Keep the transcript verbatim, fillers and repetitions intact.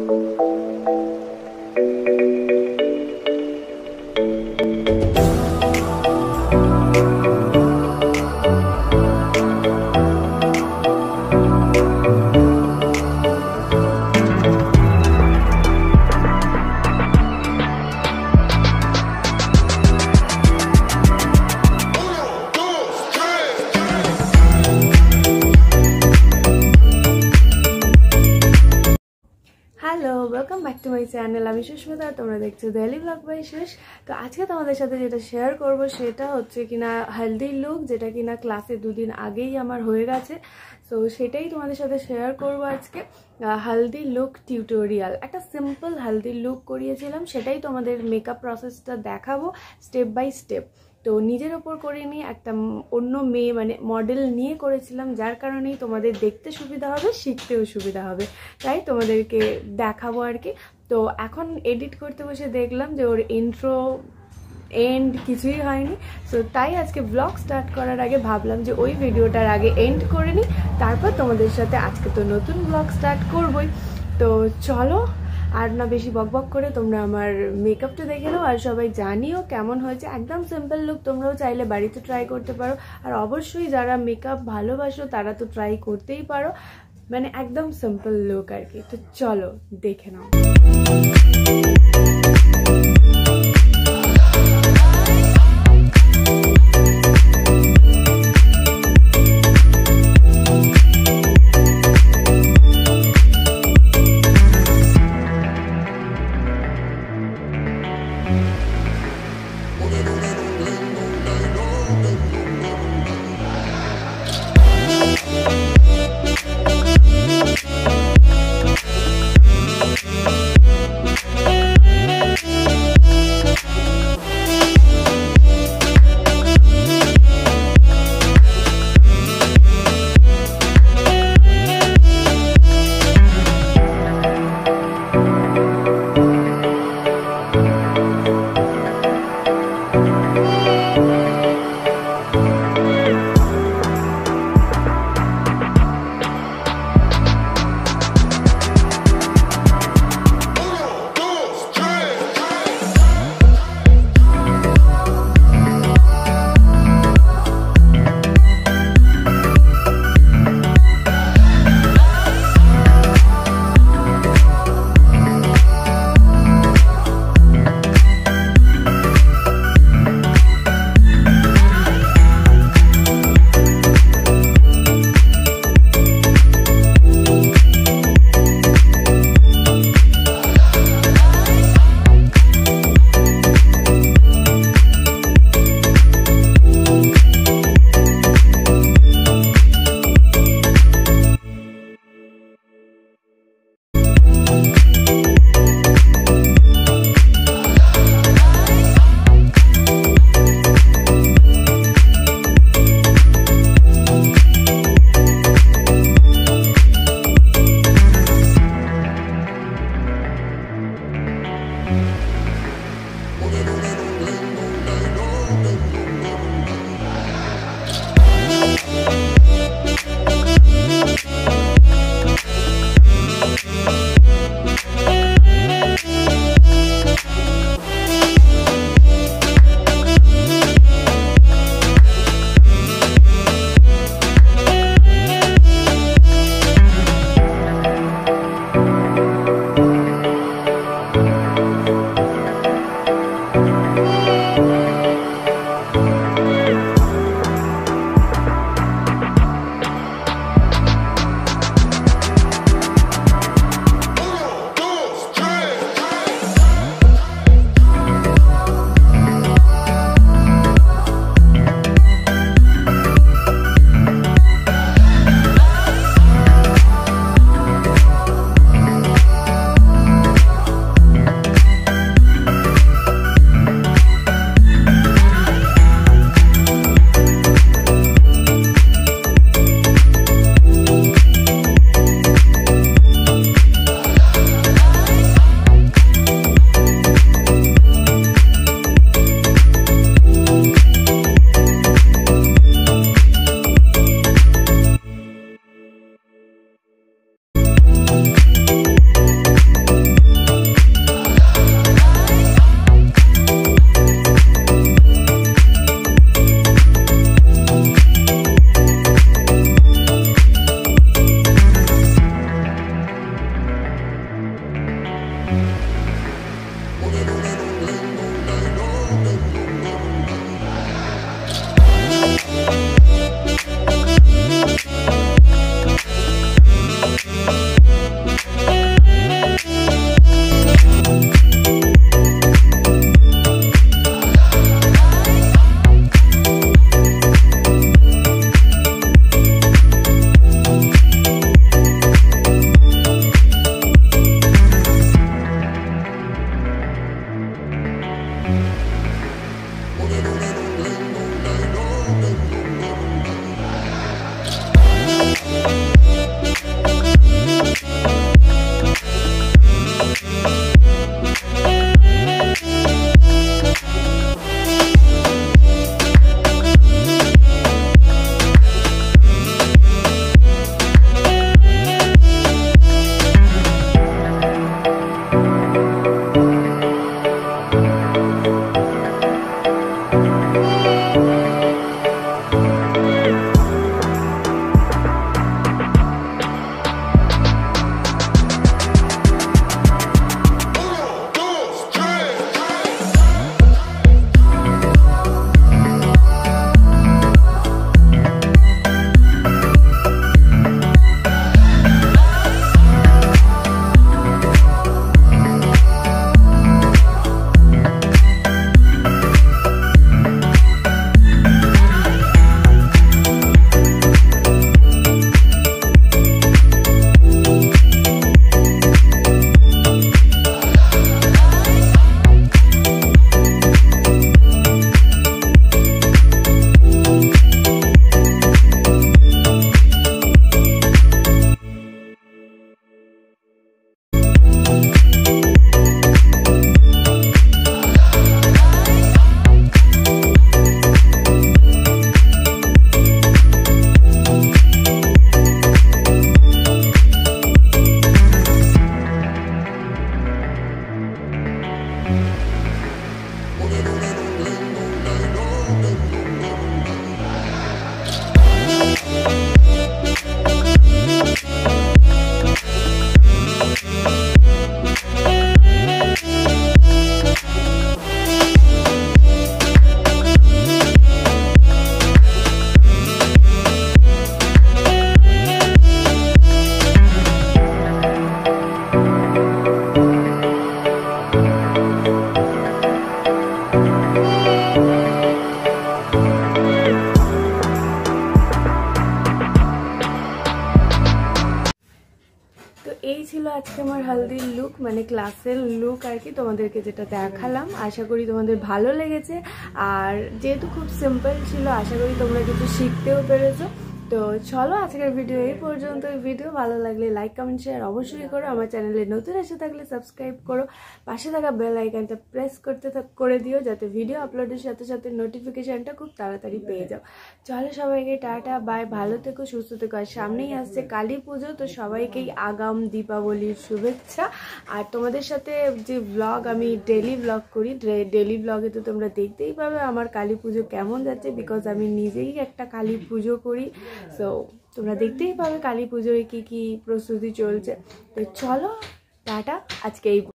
Welcome back to my channel आमी सुष्मिता तोमरा देखছো डेली ब्लग बाई सुष। तो आज के তোমাদের সাথে যেটা শেয়ার করব সেটা হচ্ছে কিনা হলদি লুক, যেটা কিনা ক্লাসে দুদিন আগেই আমার হয়ে গেছে। সো সেটাই তোমাদের সাথে শেয়ার করব আজকে। হলদি লুক টিউটোরিয়াল, একটা সিম্পল হলদি লুক করিয়েছিলাম, সেটাই তোমাদের মেকআপ প্রসেসটা দেখাবো স্টেপ বাই স্টেপ। তো নিজের ওপর করিনি, একটা অন্য মেয়ে মানে মডেল নিয়ে করেছিলাম, যার কারণেই তোমাদের দেখতে সুবিধা হবে, শিখতেও সুবিধা হবে, তাই তোমাদেরকে দেখাবো আর কি। তো এখন এডিট করতে বসে দেখলাম যে ওর ইন্ট্রো এন্ড কিছুই হয়নি। সো তাই আজকে ব্লগ স্টার্ট করার আগে ভাবলাম যে ওই ভিডিওটার আগে এন্ড করে নিই, তারপর তোমাদের সাথে আজকে তো নতুন ব্লগ স্টার্ট করবই। তো চলো আর না বেশি বকবক করে তোমরা আমার মেকআপটা দেখে নাও, আর সবাই জানিও কেমন হয়েছে। একদম সিম্পল লুক, তোমরাও চাইলে বাড়িতে ট্রাই করতে পারো, আর অবশ্যই যারা মেকআপ ভালোবাসো তারা তো ট্রাই করতেই পারো, মানে একদম সিম্পল লুক আর কি। তো চলো দেখে নাও। এই ছিল আজকে আমার হালদির লুক, মানে ক্লাসের লুক আর কি, তোমাদেরকে যেটা দেখালাম। আশা করি তোমাদের ভালো লেগেছে, আর যেহেতু খুব সিম্পল ছিল আশা করি তোমরা কিছু শিখতেও পেরেছো। তো চলো আজকের ভিডিও এই পর্যন্ত। ভিডিও ভালো লাগলে লাইক কমেন্ট শেয়ার অবশ্যই করো। আমার চ্যানেলে নতুন এসে থাকলে সাবস্ক্রাইব করো, পাশে থাকা বেল আইকনটা প্রেস করতে করে দিও যাতে ভিডিও আপলোডের সাথে সাথে নোটিফিকেশনটা খুব তাড়াতাড়ি পেয়ে যাও। চলো সবাইকে টাটা বাই, ভালো থেকো সুস্থ থেকো। আর সামনেই আসছে কালী পুজো, তো সবাইকেই আগাম দীপাবলির শুভেচ্ছা। আর তোমাদের সাথে যে ব্লগ আমি ডেলি ব্লগ করি, ডেলি ব্লগে তো তোমরা দেখতেই পাবে আমার কালী পুজো কেমন যাচ্ছে, বিকজ আমি নিজেই একটা কালী পুজো করি। সো তোমরা দেখতেই পাবে কালী পুজোয় কি কি প্রস্তুতি চলছে। তো চলো টাটা, আজকে এই